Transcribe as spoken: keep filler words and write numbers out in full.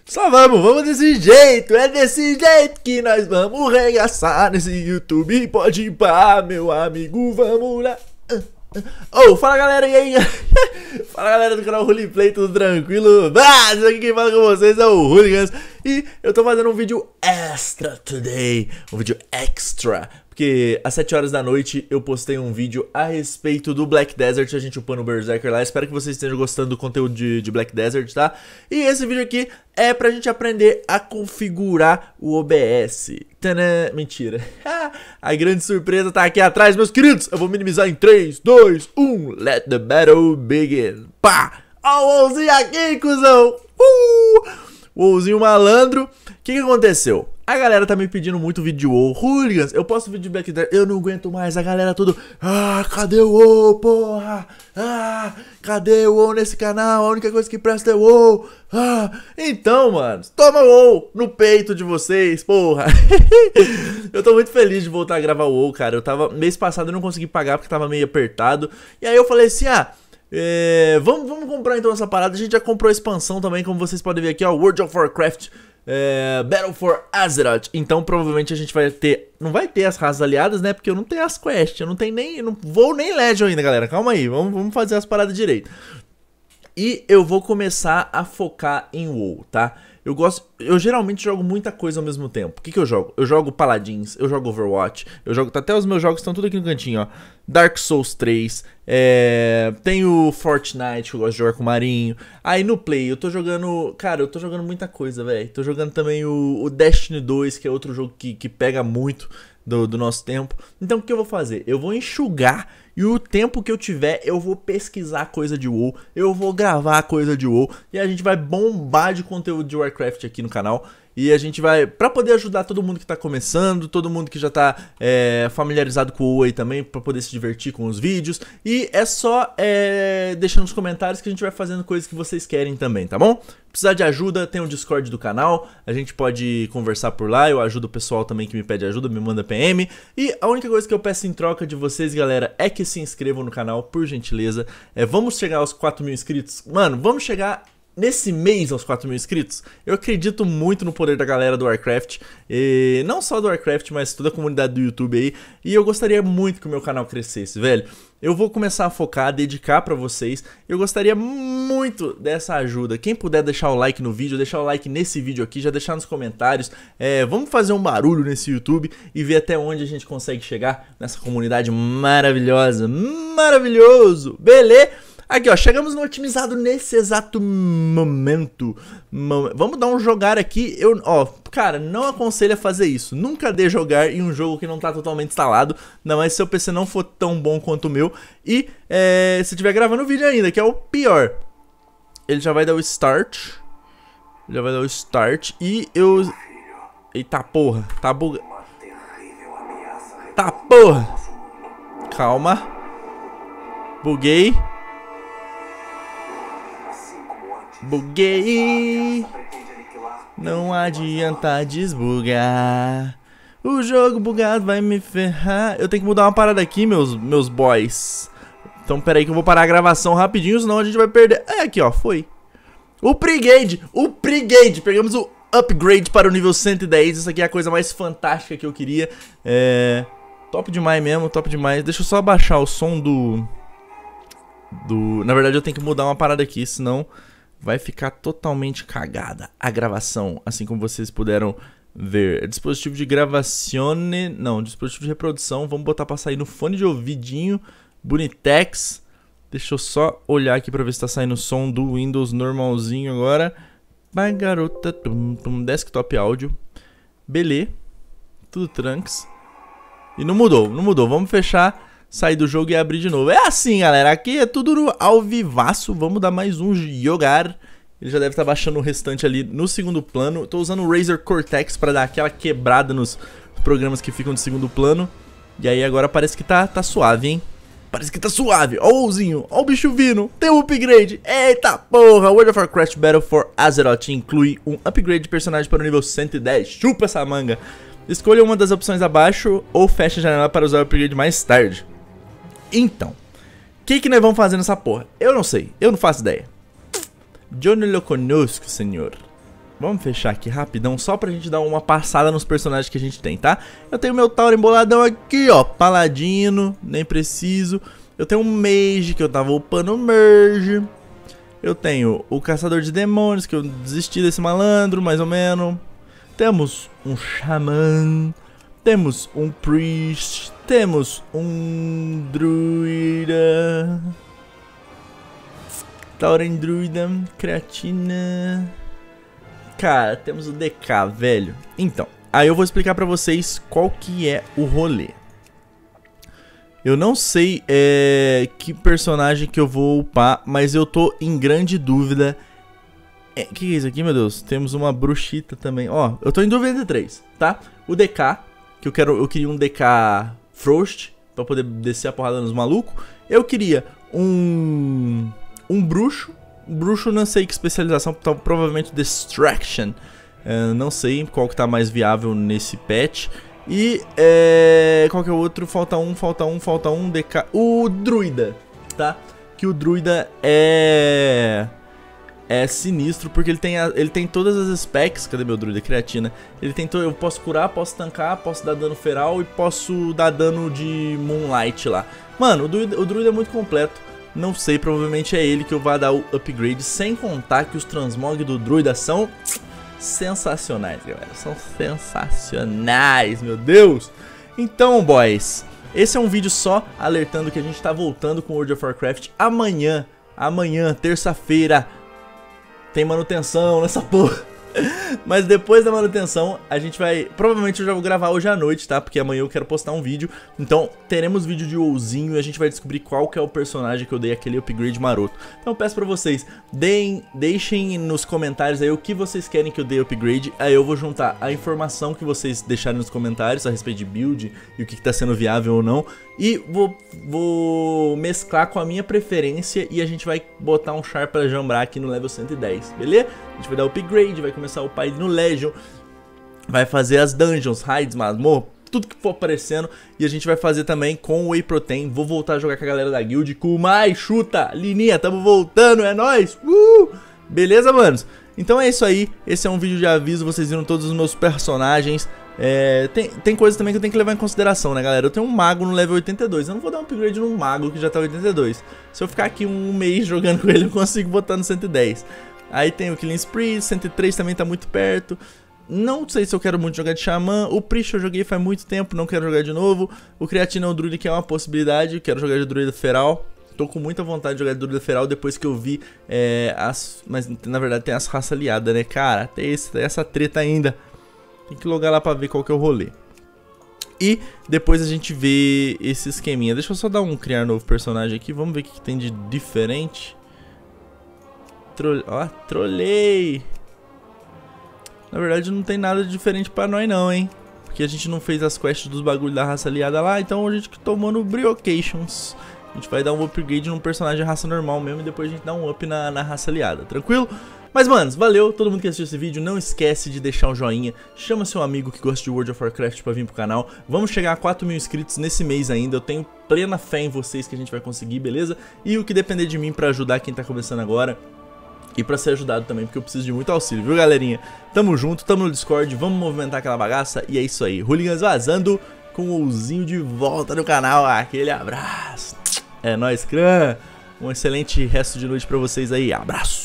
Só vamos, vamos desse jeito, é desse jeito que nós vamos regaçar nesse YouTube. Pode ir pá, meu amigo, vamos lá. Oh, fala galera, e aí? Fala galera do canal Roleplay, tudo tranquilo? Ah, isso aqui quem fala com vocês é o Hooligans. E eu tô fazendo um vídeo extra today, um vídeo extra, porque às sete horas da noite eu postei um vídeo a respeito do Black Desert, a gente upando o Berserker lá. Espero que vocês estejam gostando do conteúdo de, de Black Desert, tá? E esse vídeo aqui é pra gente aprender a configurar o O B S. Tadã! Mentira. A grande surpresa tá aqui atrás, meus queridos. Eu vou minimizar em três, dois, um. Let the battle begin. Pá! Ó o WoWzinho aqui, cuzão. Uh! WoWzinho malandro. O que que aconteceu? A galera tá me pedindo muito vídeo de WoW. Hooligans, eu posto vídeo de Black Desert. Eu não aguento mais. A galera tudo. Ah, cadê o WoW, porra? Ah, cadê o WoW nesse canal? A única coisa que presta é o WoW. Ah, então, mano, toma WoW no peito de vocês, porra. Eu tô muito feliz de voltar a gravar o WoW, cara. Eu tava. Mês passado eu não consegui pagar porque tava meio apertado. E aí eu falei assim, ah. É, vamos, vamos comprar então essa parada. A gente já comprou a expansão também, como vocês podem ver aqui, ó, World of Warcraft é, Battle for Azeroth. Então provavelmente a gente vai ter, não vai ter as raças aliadas, né, porque eu não tenho as quests. Eu não tenho nem, eu não vou nem Legion ainda, galera. Calma aí, vamos, vamos fazer as paradas direito. E eu vou começar a focar em WoW, tá? Eu gosto, eu geralmente jogo muita coisa ao mesmo tempo. O que que eu jogo? Eu jogo Paladins, eu jogo Overwatch, eu jogo, até os meus jogos estão tudo aqui no cantinho, ó. Dark Souls três, é, tem o Fortnite, que eu gosto de jogar com o Marinho. Aí no Play, eu tô jogando, cara, eu tô jogando muita coisa, velho. Tô jogando também o, o Destiny dois, que é outro jogo que, que pega muito do, do nosso tempo. Então o que eu vou fazer? Eu vou enxugar. E o tempo que eu tiver, eu vou pesquisar coisa de WoW, eu vou gravar coisa de WoW, e a gente vai bombar de conteúdo de Warcraft aqui no canal. E a gente vai, pra poder ajudar todo mundo que tá começando, todo mundo que já tá é, familiarizado com o WoW aí também, pra poder se divertir com os vídeos. E é só é, deixar nos comentários que a gente vai fazendo coisas que vocês querem também, tá bom? Precisar de ajuda, tem o Discord do canal, a gente pode conversar por lá, eu ajudo o pessoal também que me pede ajuda, me manda P M. E a única coisa que eu peço em troca de vocês, galera, é que se inscrevam no canal, por gentileza. É, vamos chegar aos quatro mil inscritos? Mano, vamos chegar nesse mês aos quatro mil inscritos. Eu acredito muito no poder da galera do Warcraft, e não só do Warcraft, mas toda a comunidade do YouTube aí. E eu gostaria muito que o meu canal crescesse, velho. Eu vou começar a focar, a dedicar pra vocês. Eu gostaria muito dessa ajuda. Quem puder deixar o like no vídeo, deixar o like nesse vídeo aqui, já deixar nos comentários. É, vamos fazer um barulho nesse YouTube e ver até onde a gente consegue chegar nessa comunidade maravilhosa. Maravilhoso! Beleza? Aqui, ó, chegamos no otimizado nesse exato momento. Vamos dar um jogar aqui. Eu, ó, cara, não aconselho a fazer isso. Nunca dê jogar em um jogo que não tá totalmente instalado. Ainda mais se seu P C não for tão bom quanto o meu. E é, se estiver gravando o vídeo ainda, que é o pior. Ele já vai dar o start. Já vai dar o start. E eu... Eita porra, tá bug... Tá porra. Calma. Buguei. Buguei. Não adianta desbugar. O jogo bugado vai me ferrar. Eu tenho que mudar uma parada aqui, meus, meus boys. Então pera aí que eu vou parar a gravação rapidinho, senão a gente vai perder. É, aqui ó, foi. Upgrade, upgrade. Pegamos o upgrade para o nível cento e dez. Isso aqui é a coisa mais fantástica que eu queria. É... Top demais mesmo, top demais. Deixa eu só abaixar o som do... do... Na verdade eu tenho que mudar uma parada aqui, senão... vai ficar totalmente cagada a gravação, assim como vocês puderam ver. Dispositivo de gravação, não, dispositivo de reprodução, vamos botar pra sair no fone de ouvidinho, Bonitex. Deixa eu só olhar aqui pra ver se tá saindo o som do Windows normalzinho agora. Vai garota, tum, tum, desktop áudio, beleza, tudo tranks. E não mudou, não mudou, vamos fechar, sair do jogo e abrir de novo. É assim, galera, aqui é tudo no ao vivaço. Vamos dar mais um jogar. Ele já deve estar baixando o restante ali no segundo plano. Tô usando o Razer Cortex para dar aquela quebrada nos programas que ficam de segundo plano. E aí agora parece que tá, tá suave, hein? Parece que tá suave. Ó o WoWzinho, ó o bicho vindo. Tem um upgrade. Eita porra, World of Warcraft Battle for Azeroth inclui um upgrade de personagem para o nível cento e dez. Chupa essa manga. Escolha uma das opções abaixo ou feche a janela para usar o upgrade mais tarde. Então, o que que nós vamos fazer nessa porra? Eu não sei, eu não faço ideia. Eu não lo conosco, senhor. Vamos fechar aqui rapidão, só pra gente dar uma passada nos personagens que a gente tem, tá? Eu tenho meu Tauro emboladão aqui, ó, Paladino, nem preciso. Eu tenho um Mage, que eu tava upando Merge. Eu tenho o Caçador de Demônios, que eu desisti desse malandro, mais ou menos. Temos um Xamã. Temos um Priest. Temos um Druida. Tauren Druida, Creatina. Cara, temos o D K, velho. Então, aí eu vou explicar pra vocês qual que é o rolê. Eu não sei é, que personagem que eu vou upar, mas eu tô em grande dúvida. É, que que é isso aqui, meu Deus? Temos uma bruxita também. Ó, eu tô em dúvida entre três, tá? O D K, que eu quero, eu queria um D K Frost, pra poder descer a porrada nos malucos. Eu queria um... um bruxo. Bruxo não sei que especialização, tá, provavelmente Distraction. É, não sei qual que tá mais viável nesse patch. E é, qual que é o outro? Falta um, falta um, falta um, D K. O Druida, tá? Que o Druida é... é sinistro, porque ele tem, a, ele tem todas as specs. Cadê meu Druida? Creatina. Ele tem to, eu posso curar, posso tancar, posso dar dano feral e posso dar dano de Moonlight lá. Mano, o Druida, o Druida é muito completo. Não sei, provavelmente é ele que eu vou dar o upgrade. Sem contar que os transmog do Druida são sensacionais, galera. São sensacionais, meu Deus. Então, boys, esse é um vídeo só alertando que a gente tá voltando com World of Warcraft amanhã. Amanhã, terça-feira. Tem manutenção nessa porra. Mas depois da manutenção, a gente vai... Provavelmente eu já vou gravar hoje à noite, tá? Porque amanhã eu quero postar um vídeo. Então, teremos vídeo de WoWzinho e a gente vai descobrir qual que é o personagem que eu dei aquele upgrade maroto. Então eu peço pra vocês, deem, deixem nos comentários aí o que vocês querem que eu dê upgrade. Aí eu vou juntar a informação que vocês deixarem nos comentários a respeito de build e o que, que tá sendo viável ou não. E vou, vou mesclar com a minha preferência e a gente vai botar um char pra jambrar aqui no level cento e dez, beleza? A gente vai dar upgrade, vai começar o pai no Legion, vai fazer as dungeons, raids, masmorra, tudo que for aparecendo. E a gente vai fazer também com o Whey Protein. Vou voltar a jogar com a galera da guild, com o Mai, Chuta, Lininha, tamo voltando, é nóis! Uh! Beleza, manos? Então é isso aí, esse é um vídeo de aviso, vocês viram todos os meus personagens. É, tem, tem coisa também que eu tenho que levar em consideração, né, galera? Eu tenho um mago no level oitenta e dois, eu não vou dar um upgrade num mago que já tá oitenta e dois. Se eu ficar aqui um mês jogando com ele, eu consigo botar no cento e dez. Aí tem o Killing Spree, cento e três também tá muito perto. Não sei se eu quero muito jogar de Xamã. O Priest eu joguei faz muito tempo, não quero jogar de novo. O Creatina é o Druida, que é uma possibilidade, eu quero jogar de Druida Feral. Tô com muita vontade de jogar de Druida Feral depois que eu vi é, as... Mas na verdade tem as raças aliadas, né, cara? Tem, esse, tem essa treta ainda. Tem que logar lá pra ver qual que é o rolê. E depois a gente vê esse esqueminha. Deixa eu só dar um criar novo personagem aqui. Vamos ver o que, que tem de diferente. Tro... Ó, trolei. Na verdade não tem nada de diferente pra nós não, hein. Porque a gente não fez as quests dos bagulhos da raça aliada lá. Então a gente tomou no Briocations. A gente vai dar um upgrade num personagem de raça normal mesmo. E depois a gente dá um up na, na raça aliada, tranquilo? Mas, manos, valeu, todo mundo que assistiu esse vídeo, não esquece de deixar um joinha, chama seu amigo que gosta de World of Warcraft pra vir pro canal. Vamos chegar a quatro mil inscritos nesse mês ainda, eu tenho plena fé em vocês que a gente vai conseguir, beleza? E o que depender de mim pra ajudar quem tá começando agora, e pra ser ajudado também, porque eu preciso de muito auxílio, viu, galerinha? Tamo junto, tamo no Discord, vamos movimentar aquela bagaça, e é isso aí. Hooligans vazando, com o WoWzinho de volta no canal, aquele abraço. É nóis, crã, um excelente resto de noite pra vocês aí, abraço.